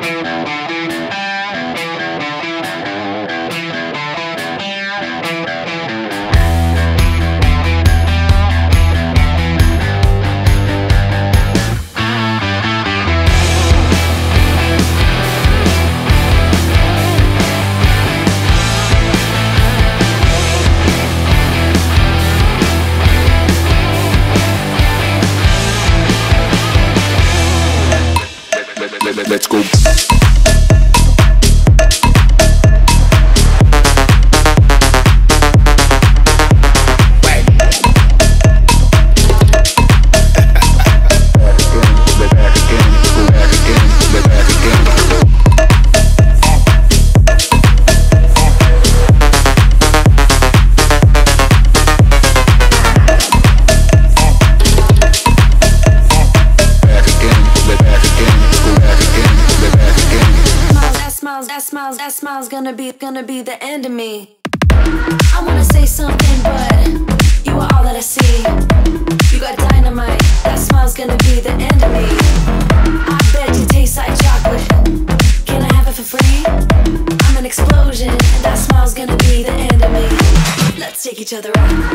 Let's go. That smile's gonna be the end of me. I wanna say something, but you are all that I see. You got dynamite, that smile's gonna be the end of me. I bet you taste like chocolate. Can I have it for free? I'm an explosion, and that smile's gonna be the end of me. Let's take each other out.